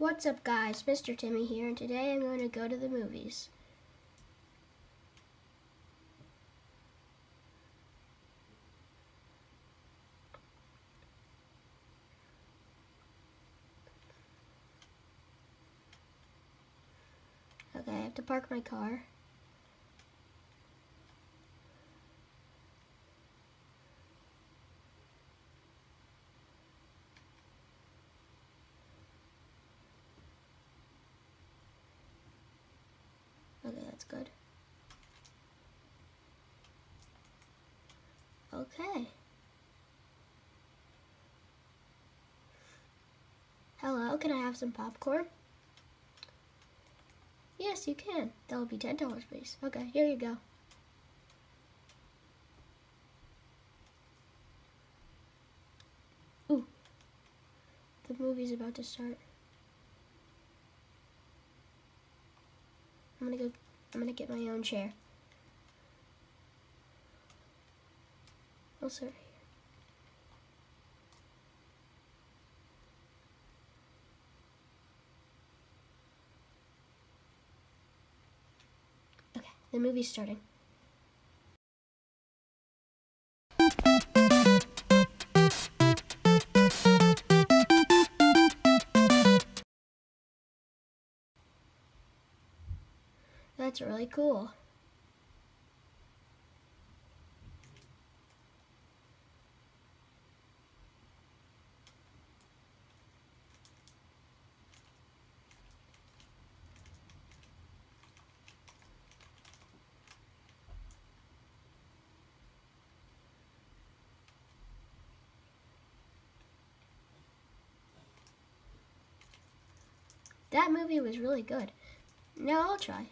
What's up guys, Mr. Timmy here, and today I'm going to go to the movies. Okay, I have to park my car. Okay, that's good. Okay. Hello, can I have some popcorn? Yes, you can. That will be $10, please. Okay, here you go. Ooh. The movie's about to start. I'm gonna get my own chair. I'll sit right here. Okay, the movie's starting. That's really cool. That movie was really good. Now I'll try.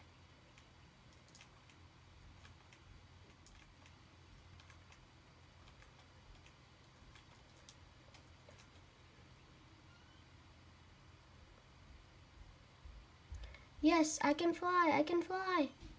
Yes, I can fly, I can fly.